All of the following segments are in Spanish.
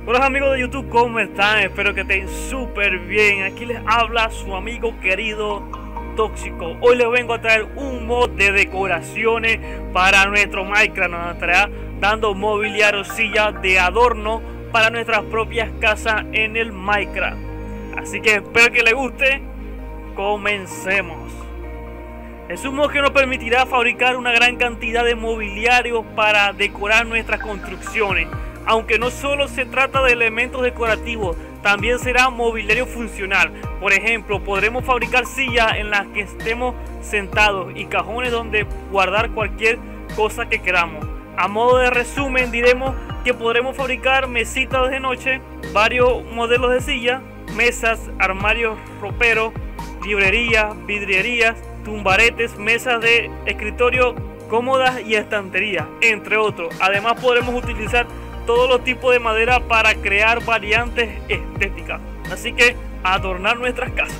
Hola amigos de YouTube, ¿cómo están? Espero que estén súper bien. Aquí les habla su amigo querido Tóxico. Hoy les vengo a traer un mod de decoraciones para nuestro Minecraft. Nos estará dando mobiliario, sillas de adorno para nuestras propias casas en el Minecraft. Así que espero que les guste. Comencemos. Es un mod que nos permitirá fabricar una gran cantidad de mobiliario para decorar nuestras construcciones. Aunque no solo se trata de elementos decorativos, también será mobiliario funcional. Por ejemplo, podremos fabricar sillas en las que estemos sentados y cajones donde guardar cualquier cosa que queramos. A modo de resumen, diremos que podremos fabricar mesitas de noche, varios modelos de sillas, mesas, armarios roperos, librerías, vidrierías, tumbaretes, mesas de escritorio, cómodas y estanterías, entre otros. Además, podremos utilizar todos los tipos de madera para crear variantes estéticas, así que adornar nuestras casas.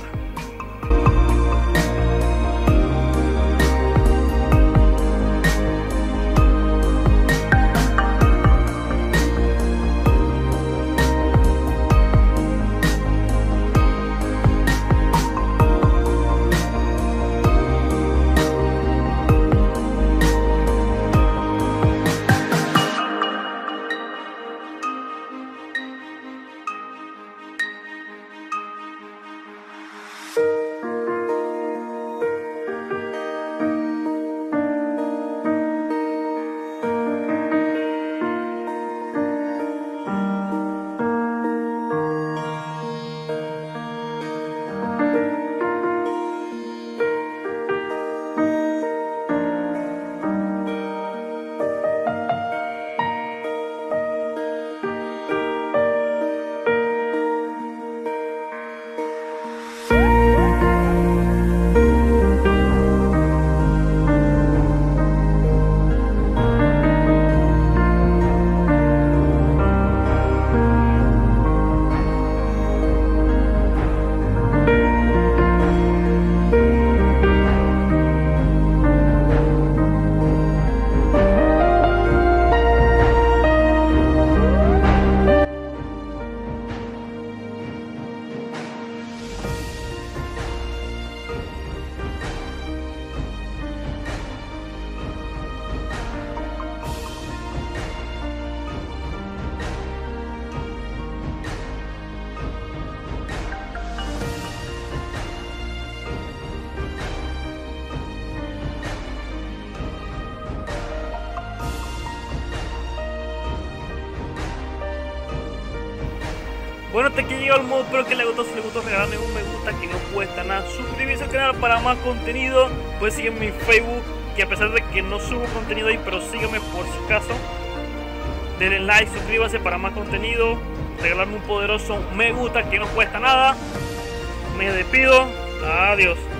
Bueno, hasta aquí llegó el mod, espero que les gustó. Si les gustó, regalarme un me gusta que no cuesta nada. Suscribirse al canal para más contenido. Pueden seguirme en mi Facebook, que a pesar de que no subo contenido ahí, pero síganme por si acaso. Denle like, suscríbanse para más contenido. Regalarme un poderoso me gusta que no cuesta nada. Me despido. Adiós.